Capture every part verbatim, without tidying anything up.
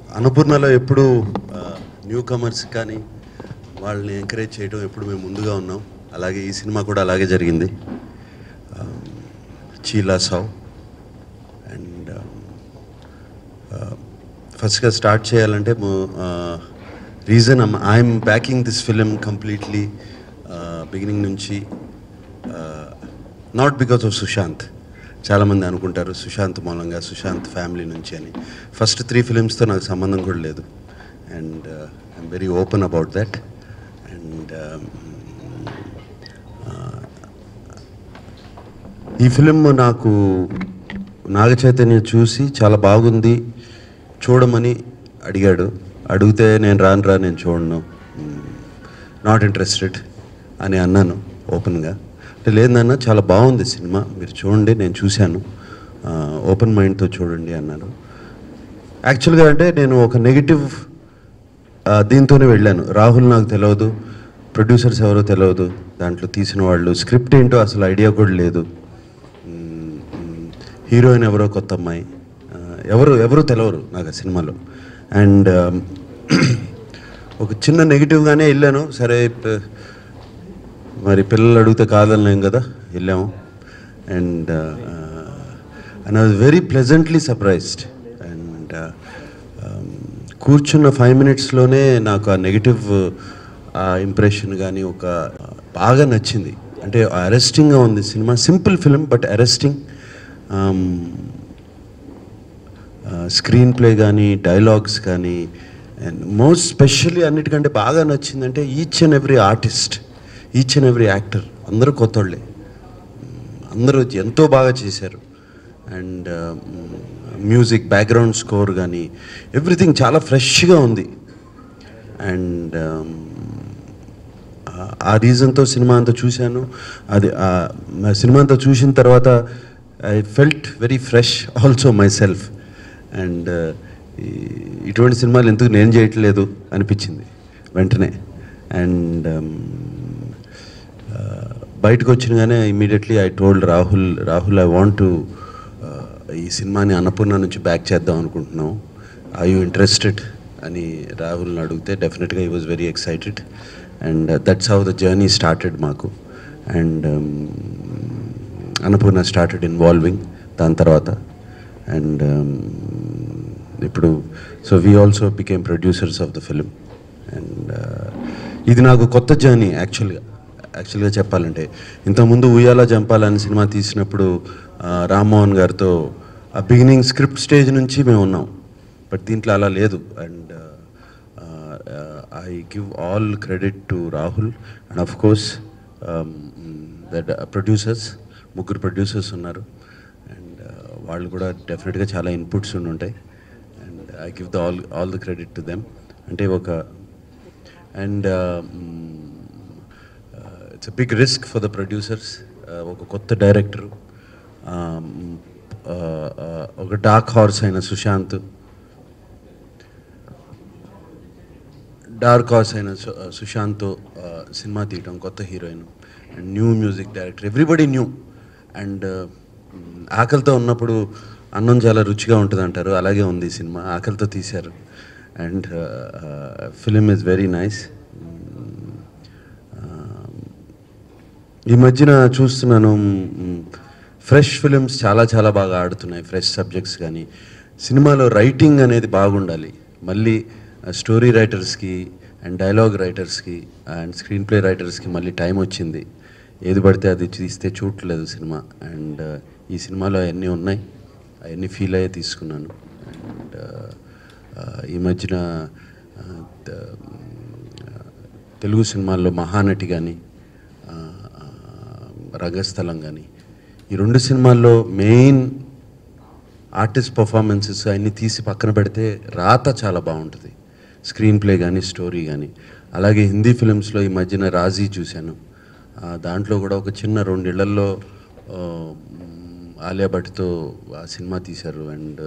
Annapurnalo eppudu new comers కానీ వాళ్ళని encourage చేయడం ఎప్పుడు మేము ముందుగా ఉన్నాం. అలాగే ఈ సినిమా కూడా అలాగే జరిగింది. ChiLaSow అండ్ ఫస్ట్గా స్టార్ట్ చేయాలంటే reason I'm backing this film completely beginning నుంచి, నాట్ బికాస్ ఆఫ్ సుశాంత్. చాలామంది అనుకుంటారు సుశాంత్ మూలంగా, సుశాంత్ ఫ్యామిలీ నుంచి అని. ఫస్ట్ త్రీ ఫిలిమ్స్తో నాకు సంబంధం కూడా లేదు. And uh, I'm very open about that. And um, uh, ఈ ఫిలిం నాకు నాగ చైతన్య చూసి చాలా బాగుంది చూడమని అడిగాడు. అడిగితే నేను రాను రా నేను చూడను, నాట్ ఇంట్రెస్టెడ్ అని అన్నాను ఓపెన్గా. అంటే లేదన్నా చాలా బాగుంది సినిమా, మీరు చూడండి, నేను చూశాను, ఓపెన్ మైండ్తో చూడండి అన్నారు. యాక్చువల్గా అంటే నేను ఒక నెగిటివ్ దీంతోనే వెళ్ళాను. రాహుల్ నాకు తెలియదు, ప్రొడ్యూసర్స్ ఎవరో తెలియదు, దాంట్లో తీసిన వాళ్ళు, స్క్రిప్ట్ ఏంటో అసలు ఐడియా కూడా లేదు, హీరోయిన్ ఎవరో కొత్త అమ్మాయి, ఎవరు ఎవరు తెలియరు నాకు ఆ సినిమాలో. అండ్ ఒక చిన్న నెగిటివ్గానే వెళ్ళాను. సరే మరి పిల్లలు అడిగితే కాదనలేం కదా, వెళ్ళాము. And and I was very pleasantly surprised. And కూర్చున్న ఫైవ్ మినిట్స్లోనే నాకు ఆ నెగిటివ్ ఇంప్రెషన్ కానీ ఒక బాగా నచ్చింది. అంటే అరెస్టింగ్గా ఉంది సినిమా. Simple film but arresting. Screenplay కానీ, డైలాగ్స్ కానీ, అండ్ మోస్ట్ స్పెషల్లీ అన్నిటికంటే బాగా నచ్చిందంటే each and every artist, each and every actor అందరూ కొత్తోళ్ళే, అందరూ ఎంతో బాగా చేశారు. అండ్ మ్యూజిక్, బ్యాక్గ్రౌండ్ స్కోర్ కానీ ఎవ్రీథింగ్ చాలా ఫ్రెష్గా ఉంది. అండ్ ఆ రీజన్తో సినిమా అంతా చూశాను. అది సినిమా అంతా చూసిన తర్వాత I felt very fresh also myself. And ఇటువంటి సినిమాలు ఎందుకు నేను చేయట్లేదు అనిపించింది వెంటనే. అండ్ బయటకు వచ్చినగానే immediately I told Rahul Rahul I want to ఈ సినిమాని అన్నపూర్ణ నుంచి బ్యాక్ చేద్దాం అనుకుంటున్నాం, ఆర్ యూ ఇంట్రెస్టెడ్ అని రాహుల్ని అడిగితే డెఫినెట్గా he was very excited. And that's how the journey started మాకు. అండ్ అన్నపూర్ణ స్టార్టెడ్ ఇన్వాల్వింగ్ దాని తర్వాత. అండ్ ఇప్పుడు so we also became producers of the film. And ఇది నాకు కొత్త జర్నీ యాక్చువల్గా యాక్చువల్గా చెప్పాలంటే. ఇంతకుముందు ఉయ్యాల జంపాలని సినిమా తీసినప్పుడు రామ్మోహన్ గారితో ఆ బిగినింగ్ స్క్రిప్ట్ స్టేజ్ నుంచి మేము ఉన్నాం, బట్ దీంట్లో అలా లేదు. And I give all credit to Rahul and of course that producers, ముగ్గురు ప్రొడ్యూసర్స్ ఉన్నారు. అండ్ వాళ్ళు కూడా డెఫినెట్గా చాలా ఇన్పుట్స్ ఉండి ఉంటాయి. And I give the all all the credit to them. అంటే ఒక and it's a big risk for the producers. ఒక కొత్త డైరెక్టరు, ఒక డార్క్ హార్స్ అయిన సుశాంత్, డార్క్ హార్స్ అయిన సుశాంత్ సినిమా తీయటం, కొత్త heroine and new music director, everybody new. And ఆకలితో ఉన్నప్పుడు అన్నం చాలా రుచిగా ఉంటుంది అంటారు, అలాగే ఉంది ఈ సినిమా. ఆకలితో తీశారు. And film is very nice. ఈ మధ్యన చూస్తున్నాను ఫ్రెష్ ఫిలిమ్స్ చాలా చాలా బాగా ఆడుతున్నాయి, ఫ్రెష్ సబ్జెక్ట్స్. కానీ సినిమాలో రైటింగ్ అనేది బాగుండాలి. మళ్ళీ స్టోరీ రైటర్స్కి అండ్ డైలాగ్ రైటర్స్కి అండ్ స్క్రీన్ ప్లే రైటర్స్కి మళ్ళీ టైం వచ్చింది. ఏది పడితే అది తీస్తే చూడట్లేదు సినిమా. అండ్ ఈ సినిమాలో అవన్నీ ఉన్నాయి, అవన్నీ ఫీల్ అయ్యే తీసుకున్నాను. అండ్ ఈ మధ్యన తెలుగు సినిమాల్లో మహానటి కానీ, రంగస్థలం కానీ, ఈ రెండు సినిమాల్లో మెయిన్ ఆర్టిస్ట్ పర్ఫార్మెన్సెస్ అన్నీ తీసి పక్కన పెడితే రాత చాలా బాగుంటుంది, స్క్రీన్ ప్లే కానీ, స్టోరీ కానీ. అలాగే హిందీ ఫిలిమ్స్లో ఈ మధ్యన రాజీ చూశాను. దాంట్లో కూడా ఒక చిన్న రెండిళ్లలో ఆలియా భట్తో ఆ సినిమా తీశారు. అండ్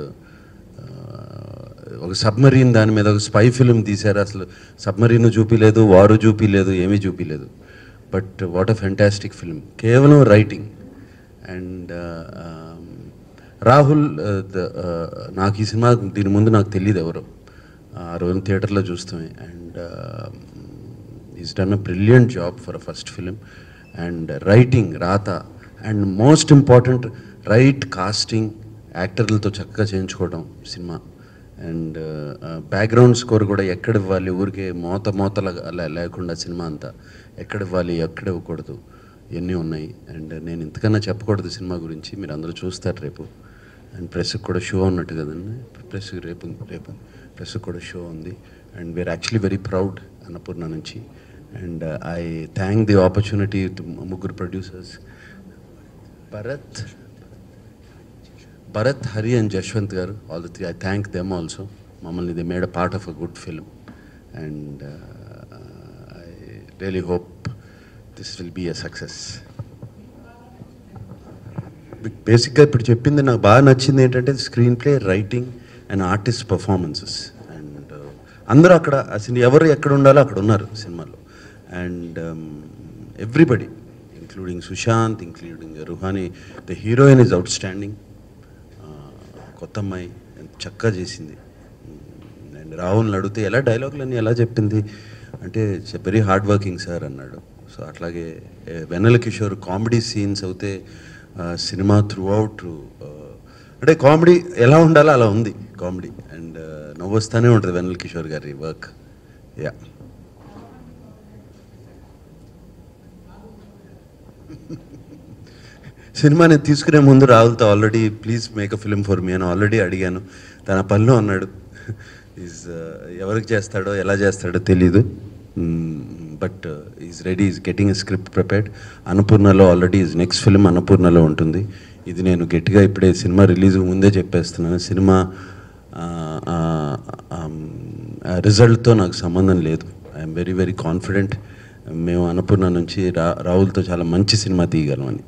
ఒక సబ్మరీన్ దాని మీద ఒక స్పై ఫిలిం తీశారు. అసలు సబ్మరీన్ చూపిలేదు, వారు చూపిలేదు, ఏమీ చూపిలేదు. But what a fantastic film, కేవలం రైటింగ్. అండ్ రాహుల్ నాకు ఈ సినిమా దీని ముందు నాకు తెలియదు ఎవరు. ఆ రోజు థియేటర్లో చూస్తామే. And is done a brilliant job for a first film. And writing, రాత, and most important right casting, యాక్టర్లతో చక్కగా చేయించుకోవడం సినిమా. అండ్ బ్యాక్గ్రౌండ్ స్కోర్ కూడా ఎక్కడ ఇవ్వాలి, ఊరికే మోత మోతల లేకుండా సినిమా అంతా ఎక్కడ ఇవ్వాలి, ఎక్కడ ఇవ్వకూడదు, ఇవన్నీ ఉన్నాయి. అండ్ నేను ఇంతకన్నా చెప్పకూడదు సినిమా గురించి, మీరు అందరూ చూస్తారు రేపు. అండ్ ప్రెస్కి కూడా షో ఉన్నట్టు కదండి, ప్రెస్కి రేపు రేపు ప్రెస్కి కూడా షో ఉంది. And we're actually very proud Annapurna నుంచి. And I thank the opportunity to ముగ్గురు producers, Bharat Bharat Hari and Jashwanth garu, all the three. I thank them also. మమ్మల్ని they made a part of a good film. And I really hope this will be a success. బేసిక్గా ఇప్పుడు చెప్పింది నాకు బాగా నచ్చింది ఏంటంటే screenplay, writing and artist performances. And అందరూ అక్కడ అసలు ఎవరు ఎక్కడ ఉండాలో అక్కడ ఉన్నారు సినిమాలో. And everybody including Sushanth, including Ruhani. The heroine is outstanding. కొత్త అమ్మాయి చక్కగా చేసింది. అండ్ రాహుల్ని అడిగితే ఎలా డైలాగులన్నీ ఎలా చెప్పింది అంటే వెరీ హార్డ్ వర్కింగ్ సార్ అన్నాడు. సో అట్లాగే వెన్నెల కిషోర్ కామెడీ సీన్స్ అయితే సినిమా త్రూ అవుట్ అంటే కామెడీ ఎలా ఉండాలో అలా ఉంది కామెడీ. అండ్ నవ్వు వస్తూనే ఉంటుంది వెన్నెల కిషోర్ గారి వర్క్. యా, సినిమా నేను తీసుకునే ముందు రాహుల్తో already please make a film for me అని ఆల్రెడీ అడిగాను. తన పనిలో అన్నాడు. ఈజ్ ఎవరికి చేస్తాడో ఎలా చేస్తాడో తెలీదు, but is ready, is getting a script prepared. అన్నపూర్ణలో ఆల్రెడీ ఈజ్ నెక్స్ట్ ఫిలిం అన్నపూర్ణలో ఉంటుంది. ఇది నేను గట్టిగా ఇప్పుడే సినిమా రిలీజ్ ముందే చెప్పేస్తున్నాను. సినిమా రిజల్ట్తో నాకు సంబంధం లేదు. I'm very very confident. మేము అన్నపూర్ణ నుంచి రా రాహుల్తో చాలా మంచి సినిమా తీయగలమని.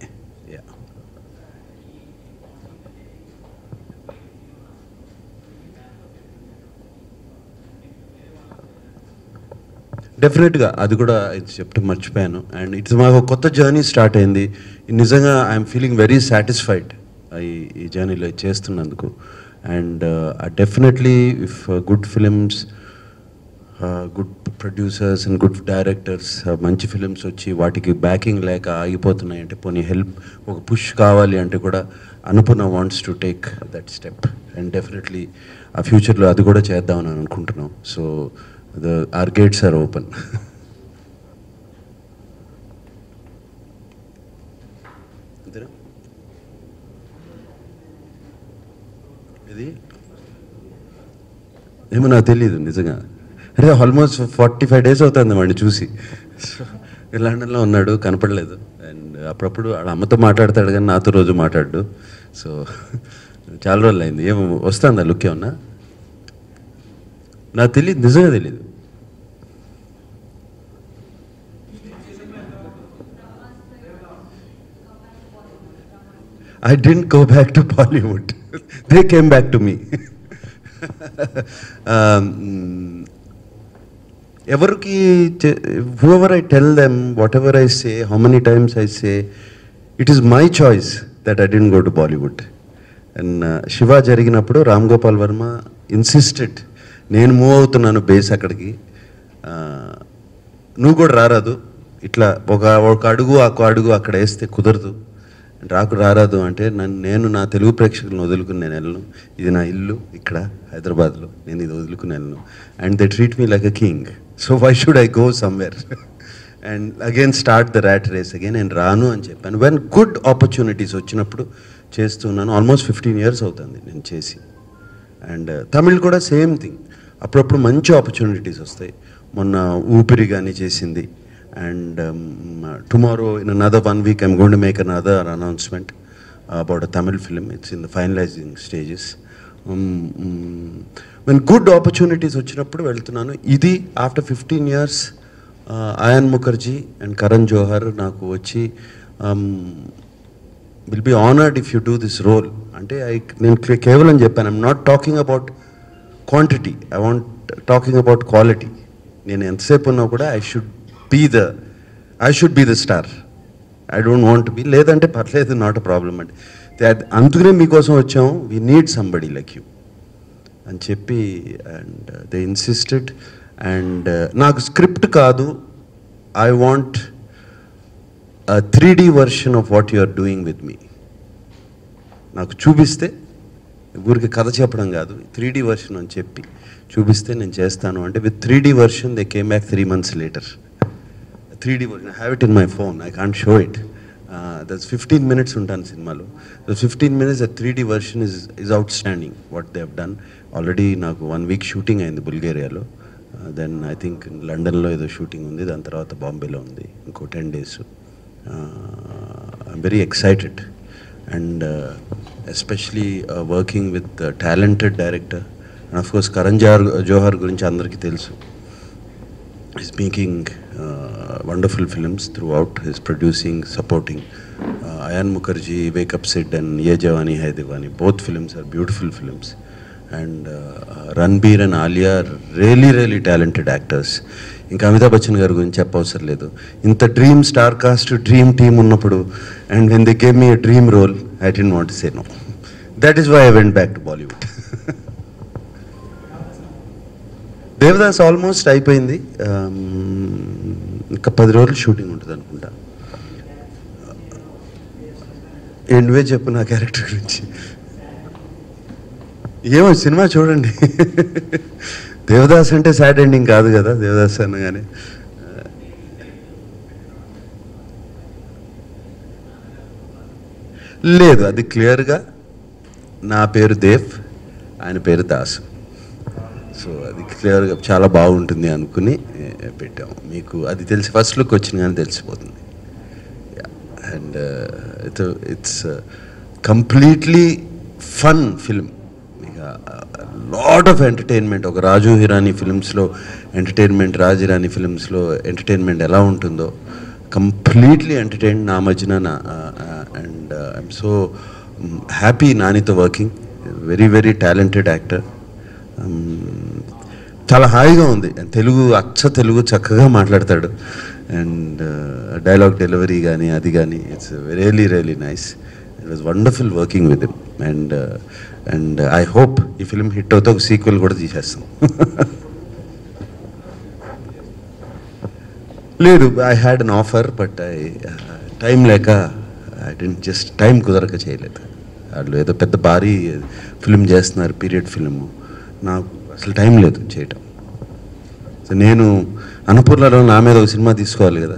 డెఫినెట్గా అది కూడా చెప్తే మర్చిపోయాను. అండ్ ఇట్స్ మాకు కొత్త జర్నీ స్టార్ట్ అయింది. నిజంగా ఐఎమ్ ఫీలింగ్ వెరీ సాటిస్ఫైడ్ ఈ ఈ జర్నీలో చేస్తున్నందుకు. And definitely if good films, good producers and good directors, మంచి ఫిలిమ్స్ వచ్చి వాటికి బ్యాకింగ్ లేక ఆగిపోతున్నాయి అంటే, పోనీ హెల్ప్ ఒక పుష్ కావాలి అంటే కూడా Annapurna wants to take that step. And definitely ఆ ఫ్యూచర్లో అది కూడా చేద్దామని అనుకుంటున్నాం. So the our gates are open. ఇది ఏమో నాకు తెలియదు నిజంగా. అరే ఆల్మోస్ట్ ఫార్టీ ఫైవ్ డేస్ అవుతుంది వాడిని చూసి. లండన్లో ఉన్నాడు, కనపడలేదు. అండ్ అప్పుడప్పుడు వాళ్ళ అమ్మతో మాట్లాడతాడు కానీ నాతో రోజు మాట్లాడు. సో చాలా రోజులు అయింది. ఏమో వస్తుందా లుక్ ఏమన్నా నాకు తెలియదు, నిజంగా తెలియదు. I didn't go back to Bollywood. They came back to me. um, everki, whoever I tell them, whatever I say, how many times I say, it is my choice that I didn't go to Bollywood. And uh, Shiva జరిగినప్పుడు Ram Gopal Varma insisted, నేను move అవుతున్నాను base అక్కడికి, నువ్వు కూడా రారాదు, ఇట్లా ఒక ఒక అడుగు ఒక అడుగు అక్కడ వేస్తే కుదరదు, రాకు రారాదు అంటే నన్ను నేను నా తెలుగు ప్రేక్షకులను వదులుకుని నేను వెళ్ళను. ఇది నా ఇల్లు ఇక్కడ హైదరాబాద్లో, నేను ఇది వదులుకుని వెళ్ళను. And they treat me like a king. So why should I go somewhere and again start the rat race again. నేను రాను అని చెప్పాను. వెన్ గుడ్ ఆపర్చునిటీస్ వచ్చినప్పుడు చేస్తున్నాను. ఆల్మోస్ట్ ఫిఫ్టీన్ ఇయర్స్ అవుతుంది నేను చేసి. అండ్ తమిళ్ కూడా సేమ్ థింగ్, అప్పుడప్పుడు మంచి ఆపర్చునిటీస్ వస్తాయి. మొన్న ఊపిరి కానీ చేసింది. And um, tomorrow, in another one week, I'm going to make another announcement uh, about a Tamil film. It's in the finalizing stages. Um, um, when good opportunities వచ్చేటప్పుడు వెళ్తున్నాను. ఇది after fifteen years Ayan Mukherjee and Karan Johar నాకు వచ్చి will be honoured if you do this role అంటే I నేను కేవలం చెప్పాను, I'm not talking about quantity, I want talking about quality. నేను ఎంతసేపు ఉన్నా కూడా I should be the I should be the star. I don't want to be. లేదంటే పర్లేదు, నాట్ అ ప్రాబ్లమ్. అంటే అందుకనే మీకోసం వచ్చాము. We need somebody like you. అని చెప్పి అండ్ దే ఇన్సిస్టెడ్. అండ్ నాకు స్క్రిప్ట్ కాదు, I want three D version of what you are doing with me. నాకు చూపిస్తే, ఊరికి కథ చెప్పడం కాదు, త్రీ డీ వర్షన్ అని చెప్పి చూపిస్తే నేను చేస్తాను అంటే with three D version they came back three months later. Three D version I have it in my phone, I can't show it. That's fifteen minutes ఉంటాను సినిమాలో. Fifteen minutes the three D version is is outstanding what they have done. Already నాకు one week shooting అయింది బుల్గేరియాలో, then I think లండన్లో ఏదో shooting ఉంది, దాని తర్వాత బాంబేలో ఉంది ఇంకో ten days. I'm very excited and especially working with talented director. And of course Karan Johar గురించి అందరికీ తెలుసు. Is making wonderful films throughout, is producing, supporting. Ayan Mukherjee, wake up Sid and Yeh Jawaani Hai Deewani, both films are beautiful films. And Ranbir and Alia really really talented actors. ఇంకా అమితాబ్ బచ్చన్ గారి గురించి చెప్పవసరం లేదు. ఇంత dream star cast dream team ఉన్నప్పుడు and when they gave me a dream role I didn't want to say no. That is why I went back to Bollywood. Devdas almost అయిపోయింది, ఇంకా పది రోజులు షూటింగ్ ఉంటుంది అనుకుంటా. నువ్వే చెప్పు నా క్యారెక్టర్ గురించి. ఏమో సినిమా చూడండి. దేవదాస్ అంటే సాడ్ ఎండింగ్ కాదు కదా, దేవదాస్ అనగానే. లేదు, అది క్లియర్గా నా పేరు దేవ్, ఆయన పేరు దాసు. సో అది క్లియర్గా చాలా బాగుంటుంది అనుకుని పెట్టాము. మీకు అది తెలిసి ఫస్ట్ లుక్ వచ్చిన కానీ తెలిసిపోతుంది. And it it's completely fun film. Lot of entertainment. ఒక రాజు హిరానీ ఫిల్మ్స్లో ఎంటర్టైన్మెంట్, రాజు హిరానీ ఫిల్మ్స్లో ఎంటర్టైన్మెంట్ ఎలా ఉంటుందో కంప్లీట్లీ ఎంటర్టైన్ నా మధ్యన. అండ్ ఐఎమ్ సో హ్యాపీ నానితో working. Very very talented actor. చాలా హాయిగా ఉంది. తెలుగు అచ్చ తెలుగు చక్కగా మాట్లాడతాడు. అండ్ డైలాగ్ డెలివరీ కానీ అది కానీ it's really really nice. It was wonderful working with him. And and I hope ఈ ఫిల్మ్ హిట్ అవుతే ఒక సీక్వెల్ కూడా తీసేస్తాం. లేదు, I had an offer but I time లేక ఐ డెంట్ జస్ట్ టైం కుదరక చేయలేదు. వాళ్ళు ఏదో పెద్ద భారీ ఫిల్మ్ చేస్తున్నారు, పీరియడ్ ఫిల్ము, నాకు అసలు టైం లేదు చేయటం. సో నేను అన్నపూర్ణలో నా మీద ఒక సినిమా తీసుకోవాలి కదా.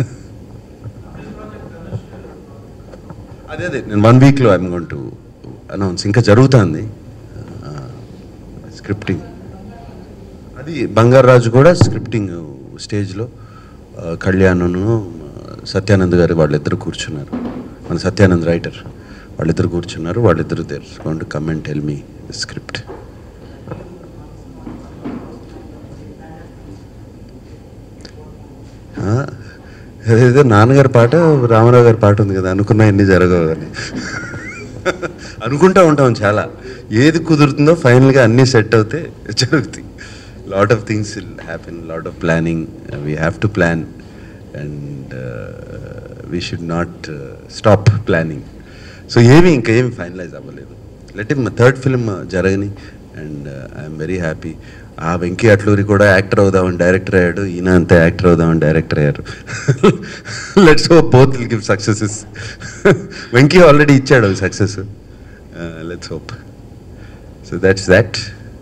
అదే అదే నేను వన్ వీక్లో ఐఎమ్ గోయింగ్ టు అనౌన్స్. ఇంకా జరుగుతుంది స్క్రిప్టింగ్. అది బంగారాజు కూడా స్క్రిప్టింగ్ స్టేజ్లో. కళ్యాణ్ను సత్యానంద్ గారు వాళ్ళిద్దరు కూర్చున్నారు, మన సత్యానంద్ రైటర్, వాళ్ళిద్దరు కూర్చున్నారు. వాళ్ళిద్దరు they're going to come and tell me script. అదేదో నాన్నగారి పాట, రామారావు గారి పాట ఉంది కదా, అనుకున్నా ఎన్ని జరగవు అని అనుకుంటూ ఉంటాం చాలా. ఏది కుదురుతుందో ఫైనల్గా అన్నీ సెట్ అవుతే జరుగుతాయి. Lot of things will happen, lot of planning. We have to plan and we should not stop planning. So ఏమి ఇంకా ఏమి ఫైనలైజ్ అవ్వలేదు. లెట్ హిమ్ థర్డ్ ఫిల్మ్ జరగని. And I'm very happy. ఆ వెంకీ అట్లూరి కూడా యాక్టర్ అవుదామని డైరెక్టర్ అయ్యాడు, ఈయన అంతా యాక్టర్ అవుదామని డైరెక్టర్ అయ్యారు. Let's hope both will give successes. Venky already ఇచ్చాడు success. Let's hope. So that's that.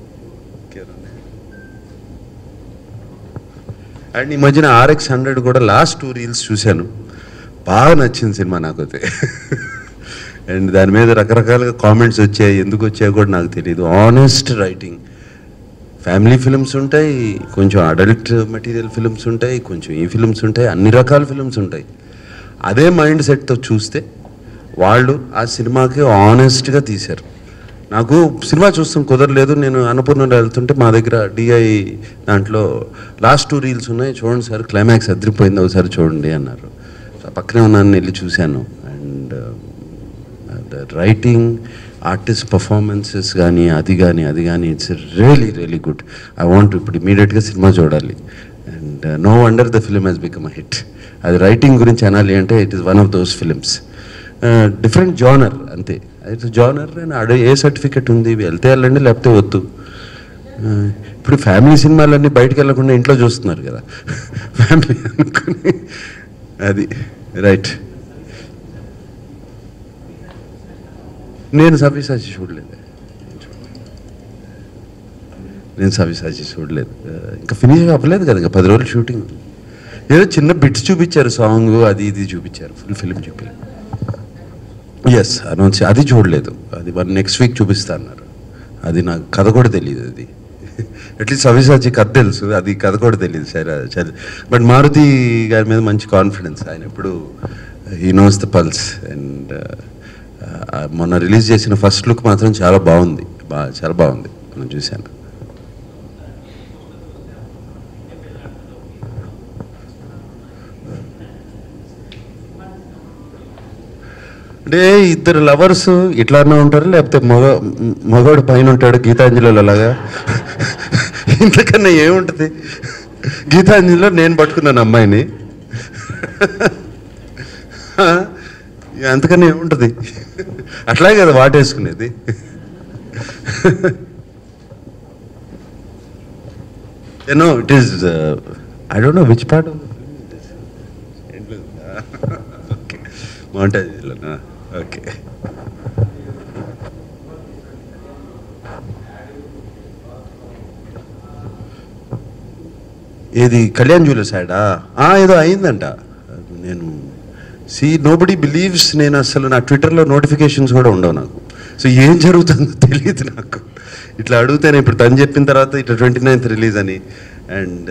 And ఈ మధ్యన ఆర్ఎక్స్ హండ్రెడ్ కూడా లాస్ట్ టూ రీల్స్ చూశాను, బాగా నచ్చింది సినిమా నాకైతే. అండ్ దాని మీద రకరకాలుగా కామెంట్స్ వచ్చాయి, ఎందుకు వచ్చాయో కూడా నాకు తెలియదు. Honest writing. ఫ్యామిలీ ఫిల్మ్స్ ఉంటాయి, కొంచెం అడల్ట్ మెటీరియల్ ఫిల్మ్స్ ఉంటాయి, కొంచెం ఈ ఫిల్మ్స్ ఉంటాయి, అన్ని రకాల ఫిల్మ్స్ ఉంటాయి. అదే మైండ్ సెట్తో చూస్తే వాళ్ళు ఆ సినిమాకి ఆనెస్ట్గా తీశారు. నాకు సినిమా చూస్తాం కుదరలేదు, నేను అన్నపూర్ణలో వెళ్తుంటే మా దగ్గర డిఐ దాంట్లో లాస్ట్ టూ రీల్స్ ఉన్నాయి, చూడండి సార్ క్లైమాక్స్ అదిరిపోయింది ఒకసారి చూడండి అన్నారు. పక్కనే ఉన్నాను, వెళ్ళి చూశాను. అండ్ రైటింగ్, ఆర్టిస్ట్ పర్ఫార్మెన్సెస్ కానీ అది కానీ అది కానీ it's really really good. I want ఇప్పుడు ఇమీడియట్గా సినిమా చూడాలి. And no wonder the film has become a hit. అది రైటింగ్ గురించి అనాలి అంటే it is one of those films. Different genre అంతే. It's genre. అండ్ అడే ఏ సర్టిఫికెట్ ఉంది, వెళ్తే వెళ్ళండి లేకపోతే వద్దు. ఇప్పుడు ఫ్యామిలీ సినిమాలన్నీ బయటకు వెళ్ళకుండా ఇంట్లో చూస్తున్నారు కదా ఫ్యామిలీ అనుకుని అది రైట్. నేను సవ్యసాచి చూడలేదు నేను సవ్యసాచి చూడలేదు ఇంకా ఫినిష్ అవ్వలేదు కదా, ఇంకా పది రోజులు షూటింగ్. ఏదో చిన్న బిట్స్ చూపించారు, సాంగ్ అది ఇది చూపించారు, ఫుల్ ఫిల్మ్ చూపించారు. ఎస్ అనౌన్స్ అది చూడలేదు, అది వన్ నెక్స్ట్ వీక్ చూపిస్తా అన్నారు. అది నాకు కథ కూడా తెలియదు, అది అట్లీస్ట్ సవ్యసాచి కథ తెలుసు, అది కథ కూడా తెలియదు సరే. బట్ మారుతి గారి మీద మంచి కాన్ఫిడెన్స్, ఆయన ఎప్పుడు he knows the pulse. And మొన్న రిలీజ్ చేసిన ఫస్ట్ లుక్ మాత్రం చాలా బాగుంది, బాగా చాలా బాగుంది, మనం చూశాను. అంటే ఇద్దరు లవర్స్ ఇట్లానే ఉంటారు, లేకపోతే మగ మగవాడు పైన ఉంటాడు గీతాంజలిలో అలాగా. ఇంతకన్నా ఏముంటుంది, గీతాంజలిలో నేను పట్టుకున్నాను అమ్మాయిని, అంతకన్నా ఏముంటుంది, అట్లాగే కదా వాటేసుకునేది. You know it is I don't know which part okay మౌంటేజ్లోనా ఓకే. ఏది కళ్యాణ్ జ్యువెలర్స్ యాడా ఏదో అయిందంట. నేను సి నోబడీ బిలీవ్స్, నేను అసలు నా ట్విట్టర్లో నోటిఫికేషన్స్ కూడా ఉండవు నాకు, సో ఏం జరుగుతుందో తెలియదు నాకు. ఇట్లా అడుగుతాను, ఇప్పుడు తను చెప్పిన తర్వాత ఇట్లా ట్వంటీ నైన్త్ రిలీజ్ అని. అండ్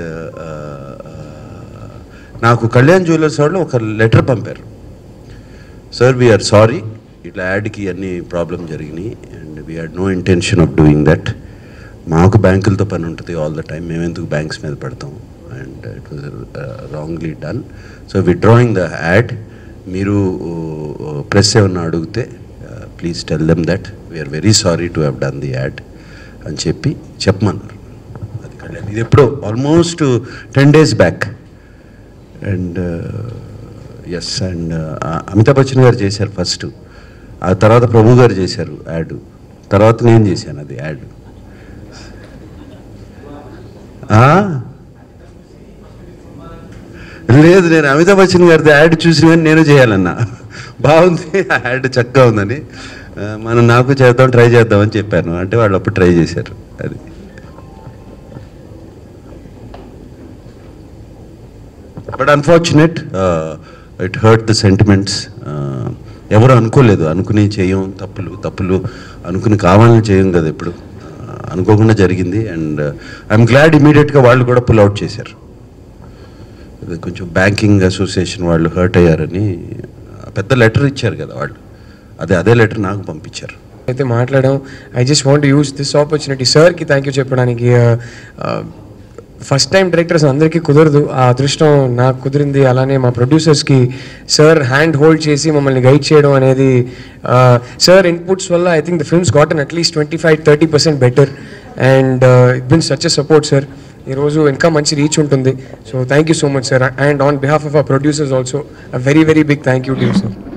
నాకు కళ్యాణ్ జ్యువెలర్స్ వాళ్ళు ఒక లెటర్ పంపారు, సార్ వీఆర్ సారీ, ఇట్లా యాడ్కి అన్ని ప్రాబ్లం జరిగినాయి and we had no intention of doing that. మాకు బ్యాంకులతో పని ఉంటుంది ఆల్ ద టైం, మేము ఎందుకు బ్యాంక్స్ మీద పడతాం, and it was wrongly done, so withdrawing the ad. మీరు ప్రెస్ ఏమన్నా అడిగితే please tell them that we're very sorry to have done the ad అని చెప్పి చెప్పమన్నారు. అది కళ్యాణ్, ఇది ఎప్పుడో almost ten days back. And yes, and Amitabh Bachchan garu చేశారు ఫస్ట్, ఆ తర్వాత ప్రభు గారు చేశారు యాడ్, తర్వాత నేను చేశాను అది యాడ్. లేదు, నేను అమితాబ్ బచ్చన్ గారిది యాడ్ చూసి కానీ నేను చేయాలన్నా, బాగుంది ఆ యాడ్ చక్కగా ఉందని, మనం నాకు చేద్దాం ట్రై చేద్దామని చెప్పాను, అంటే వాళ్ళు అప్పుడు ట్రై చేశారు. అది but unfortunate, it hurt the sentiments. ఎవరు అనుకోలేదు, అనుకుని చేయం, తప్పులు తప్పులు అనుకుని కావాలని చేయం కదా, ఇప్పుడు అనుకోకుండా జరిగింది. అండ్ ఐఎమ్ గ్లాడ్ ఇమీడియట్గా వాళ్ళు కూడా పుల్ అవుట్ చేశారు. కొంచెం బ్యాంకింగ్ అసోసియేషన్ వాళ్ళు హర్ట్ అయ్యారని పెద్ద లెటర్ ఇచ్చారు కదా వాళ్ళు, అదే అదే లెటర్ నాకు పంపించారు. అయితే మాట్లాడాం. I just want use this opportunity సార్కి థ్యాంక్ యూ చెప్పడానికి. ఫస్ట్ టైం డైరెక్టర్స్ అందరికీ కుదరదు, ఆ అదృష్టం నాకు కుదిరింది. అలానే మా ప్రొడ్యూసర్స్కి సార్ హ్యాండ్ హోల్డ్ చేసి మమ్మల్ని గైడ్ చేయడం అనేది, సార్ ఇన్పుట్స్ వల్ల I think the films gotten at least twenty five thirty percent better. And it been such a support sir. ఈరోజు ఇంకా మంచి రీచ్ ఉంటుంది. So thank you so much sir. And on behalf of our producers also a very very big thank you to you sir.